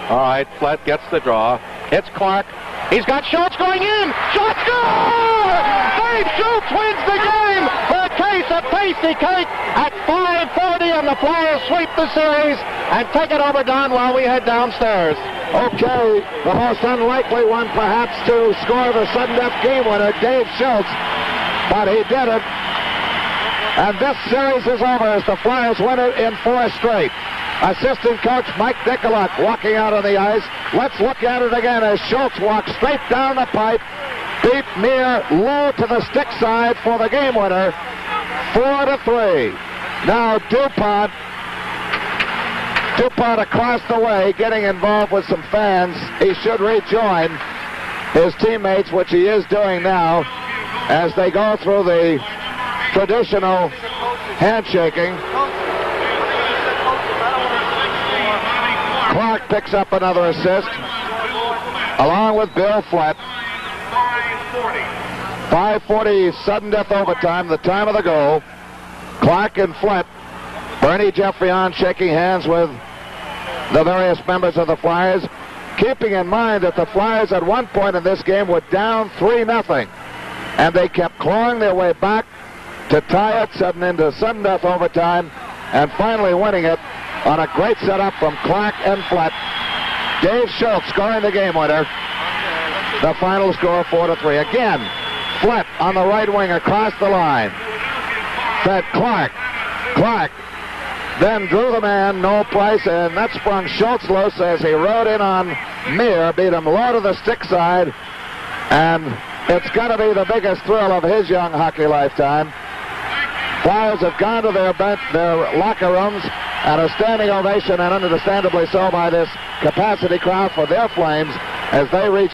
All right, Flett gets the draw. It's Clark. He's got Schultz going in. Schultz score! Dave Schultz wins the game for a case of Tasty Cake at 5:40, and the Flyers sweep the series and take it over, Don, while we head downstairs. Okay, the most unlikely one perhaps to score the sudden death game winner, Dave Schultz, but he did it. And this series is over as the Flyers win it in 4 straight. Assistant coach Mike Nicolak walking out on the ice. Let's look at it again as Schultz walks straight down the pipe, beat Meir low to the stick side for the game winner, 4-3. Now DuPont across the way getting involved with some fans. He should rejoin his teammates, which he is doing now, as they go through the traditional handshaking. Clark picks up another assist, along with Bill Flett. 5:40 sudden death overtime, the time of the goal. Clark and Flett, Bernie Geoffrion shaking hands with the various members of the Flyers, keeping in mind that the Flyers at one point in this game were down 3-0, and they kept clawing their way back to tie it into sudden death overtime, and finally winning it on a great setup from Clark and Flett. Dave Schultz scoring the game winner. The final score 4-3. Again, Flett on the right wing across the line. Fed Clark. Clark then drew the man, no price, and that sprung Schultz loose as he rode in on Meir, beat him low to the stick side, and it's got to be the biggest thrill of his young hockey lifetime. Flyers have gone to their locker rooms, and a standing ovation, and understandably so by this capacity crowd for their Flames as they reach